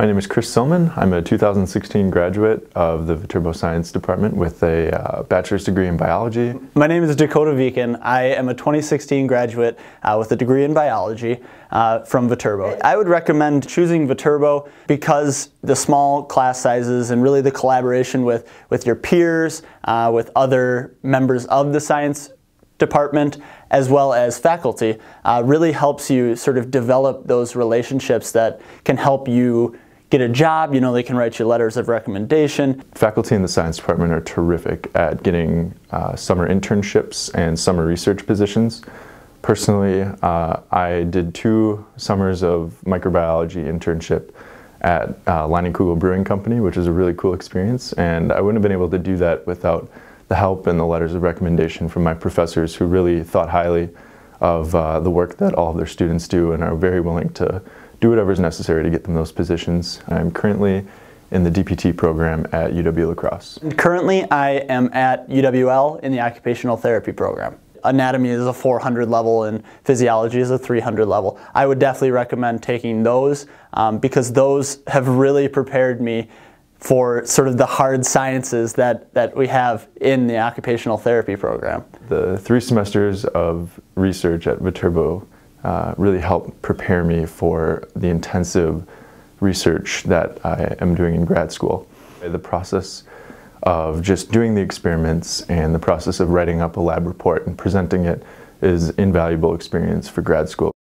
My name is Chris Suilmann. I'm a 2016 graduate of the Viterbo Science Department with a bachelor's degree in biology. My name is Dakota Viken. I am a 2016 graduate with a degree in biology from Viterbo. I would recommend choosing Viterbo because the small class sizes and really the collaboration with your peers, with other members of the science department, as well as faculty, really helps you sort of develop those relationships that can help you get a job. You know, they can write you letters of recommendation. Faculty in the science department are terrific at getting summer internships and summer research positions. Personally, I did 2 summers of microbiology internship at Leinenkugel Brewing Company, which is a really cool experience, and I wouldn't have been able to do that without the help and the letters of recommendation from my professors, who really thought highly of the work that all of their students do and are very willing to do whatever is necessary to get them those positions. I'm currently in the DPT program at UW-La Crosse. Currently, I am at UWL in the occupational therapy program. Anatomy is a 400 level and physiology is a 300 level. I would definitely recommend taking those because those have really prepared me for sort of the hard sciences that we have in the occupational therapy program. The 3 semesters of research at Viterbo really helped prepare me for the intensive research that I am doing in grad school. The process of just doing the experiments and the process of writing up a lab report and presenting it is invaluable experience for grad school.